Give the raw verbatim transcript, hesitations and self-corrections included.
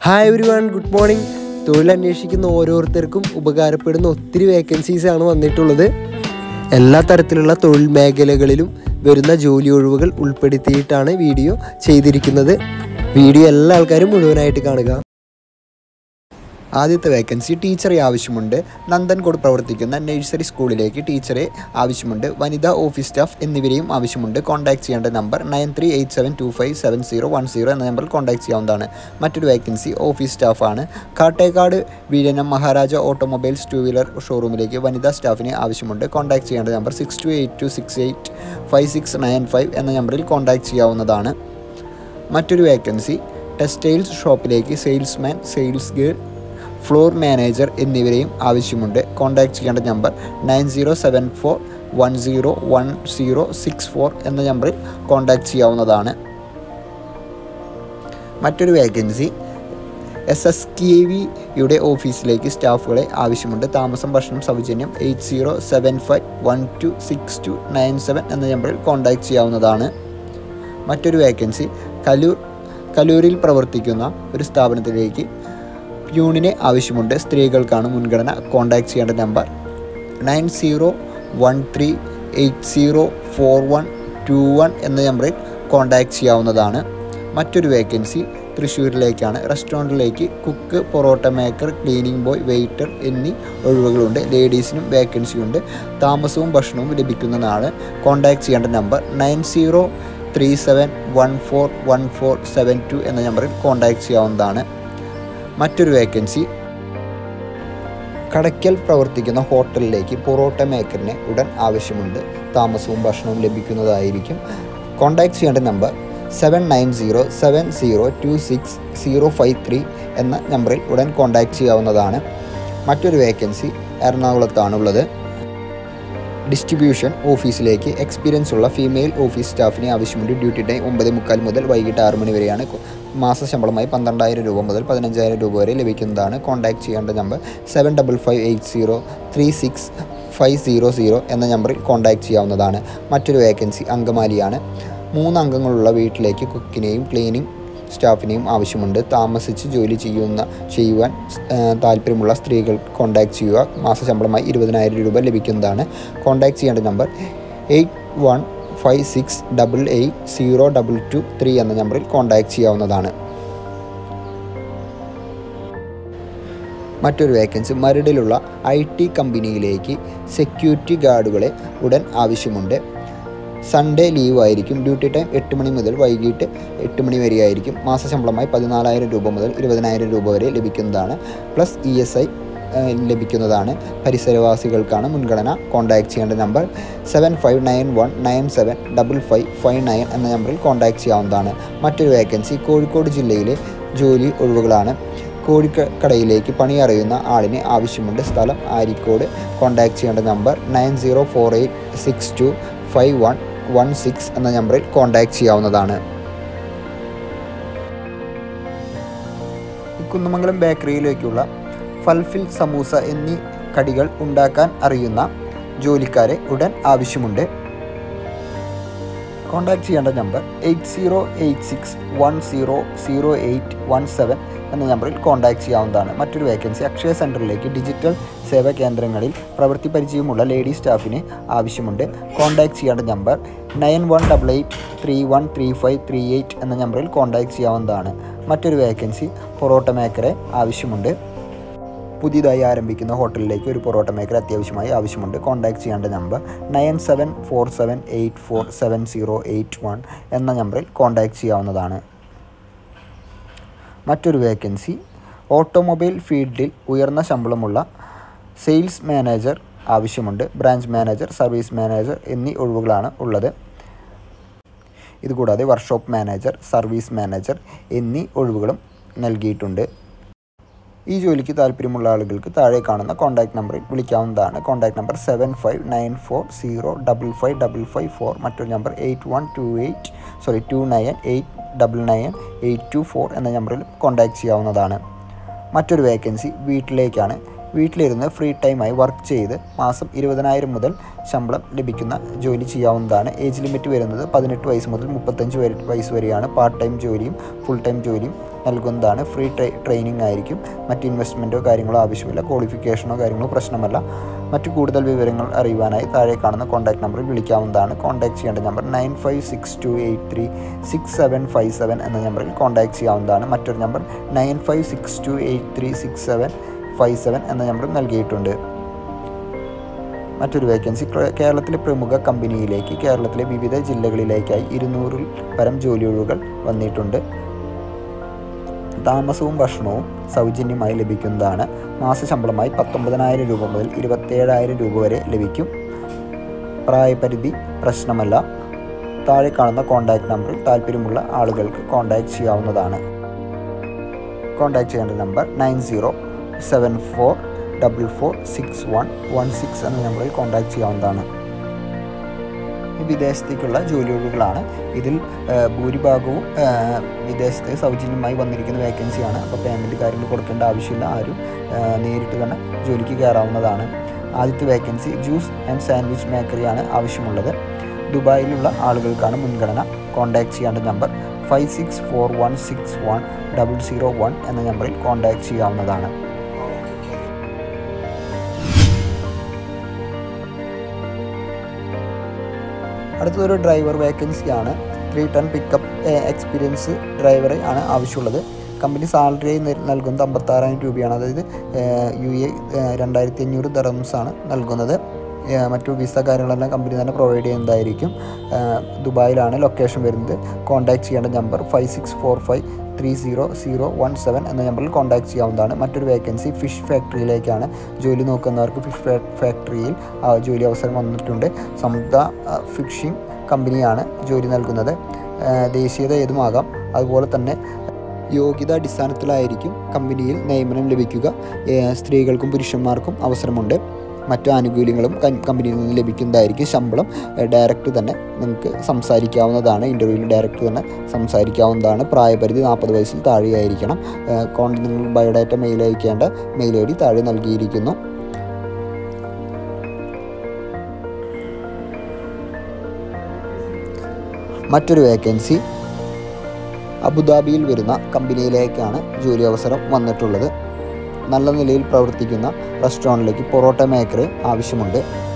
Hi everyone, good morning. തൊഴിൽ അന്വേഷിക്കുന്ന ഓരോരുത്തർക്കും ഉപകാരപ്പെടുന്ന ഒത്തിരി വേക്കൻസീസ് ആണ് വന്നിട്ടുള്ളത്. എല്ലാ തരത്തിലുള്ള തൊഴിൽ മേഖലകളിലും വരുന്ന ജോലി ഒഴിവുകൾ ഉൾപ്പെടുത്തിയിട്ടാണ് വീഡിയോ ചെയ്തിരിക്കുന്നത്. വീഡിയോ എല്ലാ ആൾക്കാരും മുഴുവനായിട്ട് കാണുക. ആദ്യത്തെ വേക്കൻസി ടീച്ചറെ ആവശ്യമുണ്ട്. നന്ദൻകോട് പ്രവർത്തിക്കുന്ന നഴ്സറി സ്കൂളിലേക്ക് ടീച്ചറെ ആവശ്യമുണ്ട്. വനിതാ ഓഫീസ് സ്റ്റാഫ് എന്നിവരെയും ആവശ്യമുണ്ട്. കോൺടാക്ട് ചെയ്യേണ്ട number nine three eight seven two five seven zero one zero എന്ന നമ്പറിൽ കോൺടാക്ട് ചെയ്യാവുന്നതാണ്. മറ്റൊരു വേക്കൻസി ഓഫീസ് സ്റ്റാഫാണ്. കാട്ടേക്കാട് വീഴനം മഹാരാജ ഓട്ടോമൊബൈൽസ് ടു വീലർ ഷോറൂമിലേക്ക് വനിതാ സ്റ്റാഫിനെ ആവശ്യമുണ്ട്. കോൺടാക്ട് ചെയ്യേണ്ട number six two eight two six eight five six nine five എന്ന നമ്പറിൽ കോൺടാക്ട് ചെയ്യാവുന്നതാണ്. മറ്റൊരു വേക്കൻസി ടെക്സ്റ്റൈൽസ് ഷോപ്പിലേക്ക് salesman, sales girl, floor manager എന്നിവരെയും ആവശ്യമുണ്ട്. കോൺടാക്ട് ചെയ്യേണ്ട number nine zero seven four one zero one zero six four എന്ന നമ്പറിൽ കോൺടാക്ട് ചെയ്യാവുന്നതാണ്. മറ്റൊരു വേക്കൻസി എസ് എസ് കെ വിയുടെ ഓഫീസിലേക്ക് സ്റ്റാഫുകളെ ആവശ്യമുണ്ട്. താമസം ഭക്ഷണം സൗജന്യം. Eight zero seven five one two six two nine seven എന്ന നമ്പറിൽ കോൺടാക്ട് ചെയ്യാവുന്നതാണ്. മറ്റൊരു വേക്കൻസി കലൂർ കലൂരിൽ പ്രവർത്തിക്കുന്ന ഒരു സ്ഥാപനത്തിലേക്ക് പ്യൂണിനെ ആവശ്യമുണ്ട്. സ്ത്രീകൾക്കാണ് മുൻഗണന. കോൺടാക്ട് ചെയ്യേണ്ട number nine zero one three eight zero four one two one എന്ന നമ്പറിൽ കോൺടാക്ട് ചെയ്യാവുന്നതാണ്. മറ്റൊരു വേക്കൻസി തൃശ്ശൂരിലേക്കാണ്. റെസ്റ്റോറൻറ്റിലേക്ക് cook, parotta maker, cleaning boy, waiter എന്നീ ഒഴിവുകളുണ്ട്. ലേഡീസിനും വേക്കൻസി ഉണ്ട്. താമസവും ഭക്ഷണവും ലഭിക്കുന്നതാണ്. കോൺടാക്ട് ചെയ്യേണ്ട number nine zero three seven one four one four seven two എന്ന നമ്പറിൽ കോൺടാക്ട് ചെയ്യാവുന്നതാണ്. മറ്റൊരു വേക്കൻസി കടയ്ക്കൽ പ്രവർത്തിക്കുന്ന ഹോട്ടലിലേക്ക് പൊറോട്ട മേക്കറിനെ ഉടൻ ആവശ്യമുണ്ട്. താമസവും ഭക്ഷണവും ലഭിക്കുന്നതായിരിക്കും. കോൺടാക്ട് ചെയ്യേണ്ട number seven nine zero seven zero two six zero five three എന്ന നമ്പറിൽ ഉടൻ കോൺടാക്ട് ചെയ്യാവുന്നതാണ്. മറ്റൊരു വേക്കൻസി എറണാകുളത്താണുള്ളത്. ഡിസ്ട്രിബ്യൂഷൻ ഓഫീസിലേക്ക് എക്സ്പീരിയൻസ് ഉള്ള ഫീമെയിൽ ഓഫീസ് സ്റ്റാഫിനെ ആവശ്യമുണ്ട്. ഡ്യൂട്ടി ടൈം ഒമ്പത് മുക്കാൽ മുതൽ വൈകിട്ട് ആറ് മണി വരെയാണ്. മാസശമ്പളമായി പന്ത്രണ്ടായിരം രൂപ മുതൽ പതിനഞ്ചായിരം രൂപ വരെ ലഭിക്കുന്നതാണ്. കോൺടാക്ട് ചെയ്യേണ്ട number seven double five eight zero three six five zero zero എന്ന നമ്പറിൽ കോൺടാക്ട് ചെയ്യാവുന്നതാണ്. മറ്റൊരു വേക്കൻസി അങ്കമാലിയാണ്. മൂന്ന് അംഗങ്ങളുള്ള വീട്ടിലേക്ക് കുക്കിനെയും ക്ലീനിങ് സ്റ്റാഫിനെയും ആവശ്യമുണ്ട്. താമസിച്ച് ജോലി ചെയ്യുന്ന ചെയ്യുവാൻ താല്പര്യമുള്ള സ്ത്രീകൾ കോൺടാക്ട് ചെയ്യുക. മാസശമ്പളമായി ഇരുപതിനായിരം രൂപ ലഭിക്കുന്നതാണ്. കോൺടാക്ട് ചെയ്യേണ്ട number eight one five six double eight zero double two three എന്ന നമ്പറിൽ കോൺടാക്ട് ചെയ്യാവുന്നതാണ്. മറ്റൊരു വേക്കൻസി മരടിലുള്ള ഐ ടി കമ്പനിയിലേക്ക് സെക്യൂരിറ്റി ഗാർഡുകളെ ഉടൻ ആവശ്യമുണ്ട്. സൺഡേ ലീവ് ആയിരിക്കും. ഡ്യൂട്ടി ടൈം എട്ട് മണി മുതൽ വൈകിട്ട് എട്ട് മണി വരെ ആയിരിക്കും. മാസശമ്പളമായി പതിനാലായിരം രൂപ മുതൽ ഇരുപതിനായിരം രൂപ വരെ ലഭിക്കുന്നതാണ്. പ്ലസ് ഇ എസ് ഐ ലഭിക്കുന്നതാണ്. പരിസരവാസികൾക്കാണ് മുൻഗണന. കോൺടാക്ട് ചെയ്യേണ്ട number seven five nine one nine seven double five five nine എന്ന നമ്പറിൽ കോൺടാക്ട് ചെയ്യാവുന്നതാണ്. മറ്റൊരു വേക്കൻസി കോഴിക്കോട് ജില്ലയിലെ ജോലി ഒഴിവുകളാണ്. കോഴിക്കടയിലേക്ക് പണി അറിയുന്ന ആളിനെ ആവശ്യമുണ്ട്. സ്ഥലം ആരിക്കോട്. കോൺടാക്ട് ചെയ്യേണ്ട number nine zero four eight six two five one one six എന്ന നമ്പറിൽ കോൺടാക്ട് ചെയ്യാവുന്നതാണ്. കുന്നമംഗലം ബേക്കറിയിലേക്കുള്ള ഫൽഫിൽ, സമൂസ എന്നീ കടികൾ ഉണ്ടാക്കാൻ അറിയുന്ന ജോലിക്കാരെ ഉടൻ ആവശ്യമുണ്ട്. കോൺടാക്ട് ചെയ്യേണ്ട number eight zero eight six one zero zero eight one seven എന്ന നമ്പറിൽ കോൺടാക്ട് ചെയ്യാവുന്നതാണ്. മറ്റൊരു വേക്കൻസി അക്ഷയ സെൻറ്ററിലേക്ക് ഡിജിറ്റൽ സേവാ കേന്ദ്രങ്ങളിൽ പ്രവൃത്തി പരിചയമുള്ള ലേഡി സ്റ്റാഫിനെ ആവശ്യമുണ്ട്. കോൺടാക്ട് ചെയ്യേണ്ട number nine one double eight three one three five three eight എന്ന നമ്പറിൽ കോൺടാക്ട് ചെയ്യാവുന്നതാണ്. മറ്റൊരു വേക്കൻസി പൊറോട്ട മേക്കറെ ആവശ്യമുണ്ട്. പുതിയതായി ആരംഭിക്കുന്ന ഹോട്ടലിലേക്ക് ഒരു പൊറോട്ട മേക്കർ അത്യാവശ്യമായി ആവശ്യമുണ്ട്. കോൺടാക്ട് ചെയ്യേണ്ട number nine seven four seven eight four seven zero eight one എന്ന നമ്പറിൽ കോൺടാക്ട് ചെയ്യാവുന്നതാണ്. മറ്റൊരു വേക്കൻസി ഓട്ടോമൊബൈൽ ഫീൽഡിൽ ഉയർന്ന ശമ്പളമുള്ള സെയിൽസ് മാനേജർ ആവശ്യമുണ്ട്. ബ്രാഞ്ച് മാനേജർ, സർവീസ് മാനേജർ എന്നീ ഒഴിവുകളാണ് ഉള്ളത്. ഇതുകൂടാതെ വർക്ക്ഷോപ്പ് മാനേജർ, സർവീസ് മാനേജർ എന്നീ ഒഴിവുകളും നൽകിയിട്ടുണ്ട്. ഈ ജോലിക്ക് താല്പര്യമുള്ള ആളുകൾക്ക് താഴെ കാണുന്ന കോൺടാക്ട് നമ്പറിൽ വിളിക്കാവുന്നതാണ്. Contact number seven five nine four zero double five double five four. മറ്റൊരു number eight one two eight sorry two nine eight double nine eight two four എന്ന നമ്പറിൽ കോൺടാക്ട് ചെയ്യാവുന്നതാണ്. മറ്റൊരു വേക്കൻസി വീട്ടിലേക്കാണ്. വീട്ടിലിരുന്ന് ഫ്രീ ടൈമായി വർക്ക് ചെയ്ത് മാസം ഇരുപതിനായിരം മുതൽ ശമ്പളം ലഭിക്കുന്ന ജോലി ചെയ്യാവുന്നതാണ്. ഏജ് ലിമിറ്റ് വരുന്നത് പതിനെട്ട് വയസ്സ് മുതൽ മുപ്പത്തഞ്ച് വയസ്സ് വരെയാണ്. പാർട്ട് ടൈം ജോലിയും ഫുൾ ടൈം ജോലിയും നൽകുന്നതാണ്. ഫ്രീ ട്രെയിനിങ് ആയിരിക്കും. മറ്റ് ഇൻവെസ്റ്റ്മെൻറ്റോ കാര്യങ്ങളോ ആവശ്യമില്ല. ക്വാളിഫിക്കേഷനോ കാര്യങ്ങളോ പ്രശ്നമല്ല. മറ്റു കൂടുതൽ വിവരങ്ങൾ അറിയുവാനായി താഴെ കാണുന്ന കോൺടാക്ട് നമ്പറിൽ വിളിക്കാവുന്നതാണ്. കോൺടാക്ട് ചെയ്യേണ്ട number nine five six two eight three six seven five seven എന്ന നമ്പറിൽ കോൺടാക്ട് ചെയ്യാവുന്നതാണ്. മറ്റൊരു number nine five six two eight three six seven five seven എന്ന നമ്പർ നൽകിയിട്ടുണ്ട്. മറ്റൊരു വേക്കൻസി കേരളത്തിലെ പ്രമുഖ കമ്പനിയിലേക്ക് കേരളത്തിലെ വിവിധ ജില്ലകളിലേക്കായി ഇരുന്നൂറിൽ പരം ജോലിയൊഴിവുകൾ വന്നിട്ടുണ്ട്. താമസവും ഭക്ഷണവും സൗജന്യമായി ലഭിക്കുന്നതാണ്. മാസശമ്പളമായി പത്തൊമ്പതിനായിരം രൂപ മുതൽ ഇരുപത്തേഴായിരം രൂപ വരെ ലഭിക്കും. പ്രായപരിധി പ്രശ്നമല്ല. താഴെ കാണുന്ന കോൺടാക്ട് നമ്പറിൽ താല്പര്യമുള്ള ആളുകൾക്ക് കോൺടാക്ട് ചെയ്യാവുന്നതാണ്. കോൺടാക്ട് ചെയ്യേണ്ട number nine zero seven four double four six one one six എന്ന നമ്പറിൽ കോൺടാക്ട് ചെയ്യാവുന്നതാണ്. വിദേശത്തേക്കുള്ള ജോലിയൊഴിവുകളാണ്. ഇതിൽ ഭൂരിഭാഗവും വിദേശത്ത് സൗജന്യമായി വന്നിരിക്കുന്ന വേക്കൻസിയാണ്. അപ്പോൾ പേയ്മെൻറ്റ് കാര്യങ്ങൾ കൊടുക്കേണ്ട ആവശ്യമില്ല. ആരും നേരിട്ട് തന്നെ ജോലിക്ക് കയറാവുന്നതാണ്. ആദ്യത്തെ വേക്കൻസി ജ്യൂസ് ആൻഡ് സാൻഡ്വിച്ച് മേക്കറിയാണ് ആവശ്യമുള്ളത്. ദുബായിലുള്ള ആളുകൾക്കാണ് മുൻഗണന. കോൺടാക്ട് ചെയ്യേണ്ട number five six four one six one double zero one എന്ന നമ്പറിൽ കോൺടാക്ട് ചെയ്യാവുന്നതാണ്. അടുത്തതൊരു ഡ്രൈവർ വേക്കൻസിയാണ്. ത്രീ ടൺ പിക്കപ്പ് എക്സ്പീരിയൻസ് ഡ്രൈവറെ ആണ് ആവശ്യമുള്ളത്. കമ്പനി സാലറി നൽകുന്നത് അമ്പത്താറായിരം രൂപയാണ്. അതായത് യു എ രണ്ടായിരത്തി അഞ്ഞൂറ് ദറംസാണ് നൽകുന്നത്. മറ്റു വിസ കാര്യങ്ങളെല്ലാം കമ്പനി തന്നെ പ്രൊവൈഡ് ചെയ്യുന്നതായിരിക്കും. ദുബായിലാണ് ലൊക്കേഷൻ വരുന്നത്. കോൺടാക്ട് ചെയ്യേണ്ട number five six four five three zero zero one seven എന്ന നമ്പറിൽ കോൺടാക്ട് ചെയ്യാവുന്നതാണ്. മറ്റൊരു വേക്കൻസി ഫിഷ് ഫാക്ടറിയിലേക്കാണ്. ജോലി നോക്കുന്നവർക്ക് ഫിഷ് ഫാക്ടറിയിൽ ജോലി അവസരം വന്നിട്ടുണ്ട്. സമുദ്ര ഫിഷിംഗ് കമ്പനിയാണ് ജോലി നൽകുന്നത്. ദേശീയത ഏതുമാകാം. അതുപോലെ തന്നെ യോഗ്യത അടിസ്ഥാനത്തിലായിരിക്കും കമ്പനിയിൽ നിയമനം ലഭിക്കുക. സ്ത്രീകൾക്കും പുരുഷന്മാർക്കും അവസരമുണ്ട്. മറ്റു ആനുകൂല്യങ്ങളും കമ്പനിയിൽ നിന്ന് ലഭിക്കുന്നതായിരിക്കും. ശമ്പളം ഡയറക്റ്റ് തന്നെ നിങ്ങൾക്ക് സംസാരിക്കാവുന്നതാണ്. ഇൻ്റർവ്യൂവിൽ ഡയറക്റ്റ് തന്നെ സംസാരിക്കാവുന്നതാണ്. പ്രായപരിധി നാൽപ്പത് വയസ്സിൽ താഴെയായിരിക്കണം. കോൺ നിങ്ങൾ ബയോഡാറ്റ മെയിൽ അയക്കേണ്ട മെയിൽ ഐ ഡി താഴെ നൽകിയിരിക്കുന്നു. മറ്റൊരു വേക്കൻസി അബുദാബിയിൽ വരുന്ന കമ്പനിയിലേക്കാണ് ജോലി അവസരം വന്നിട്ടുള്ളത്. നല്ല നിലയിൽ പ്രവർത്തിക്കുന്ന റെസ്റ്റോറൻറ്റിലേക്ക് പൊറോട്ട മേക്കർ ആവശ്യമുണ്ട്.